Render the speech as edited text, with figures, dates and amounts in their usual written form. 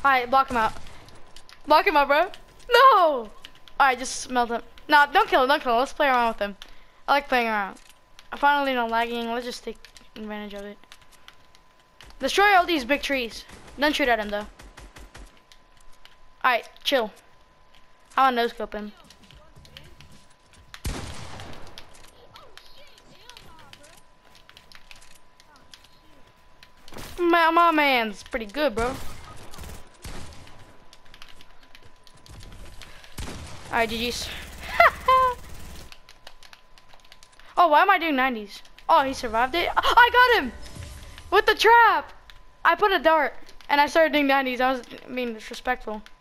Alright, block him out. Block him out, bro. No! Alright, just smelt him. Nah, don't kill him, don't kill him. Let's play around with him. I like playing around. I finally know lagging. Let's just take advantage of it. Destroy all these big trees. Don't shoot at him, though. Alright, chill. I want to no-scope him. My man's pretty good, bro. Alright, GG's. Oh, why am I doing 90s? Oh, he survived it? I got him! With the trap! I put a dart, and I started doing 90s. I was being disrespectful.